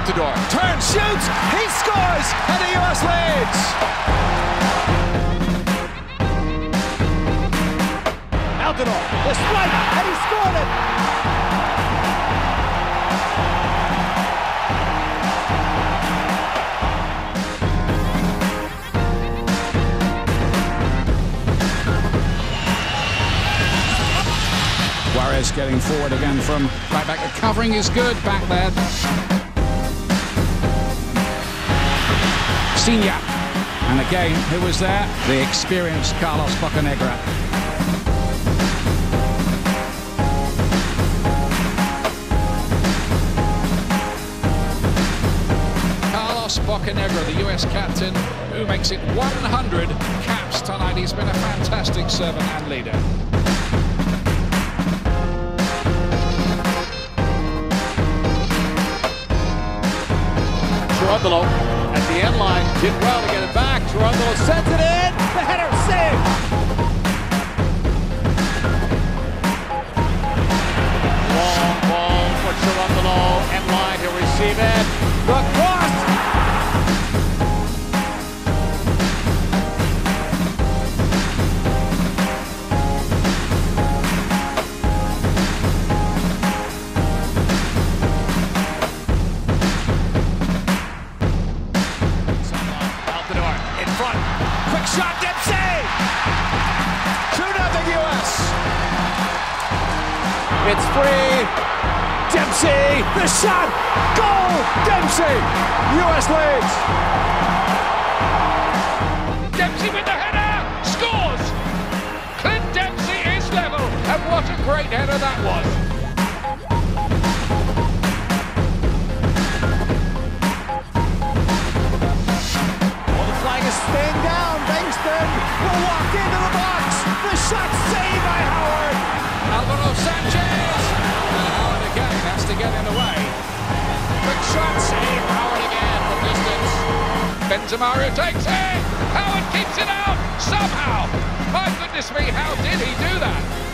Altidore turns, shoots, he scores, and the US leads. Altidore, the strike, and he scored it. Juarez getting forward again from right back. The covering is good back there. Senior. And again, who was there? The experienced Carlos Bocanegra. Carlos Bocanegra, the US captain, who makes it 100 caps tonight. He's been a fantastic servant and leader. Cherundolo at the end line, did well to get it back. Cherundolo sends it in. The header saved. Long ball for Cherundolo. End line, he'll receive it. The cross. Quick shot, Dempsey! 2-0 US. It's free. Dempsey, the shot, goal! Dempsey, US leads. Dempsey with the header, scores! Clint Dempsey is level, and what a great header that was. Staying down, Bankston will walk into the box. The shot saved by Howard. Alvaro Sanchez. And Howard again has to get in the way. Quick shot, save. Howard again from distance. Benzema takes it. Howard keeps it out somehow. My goodness me, how did he do that?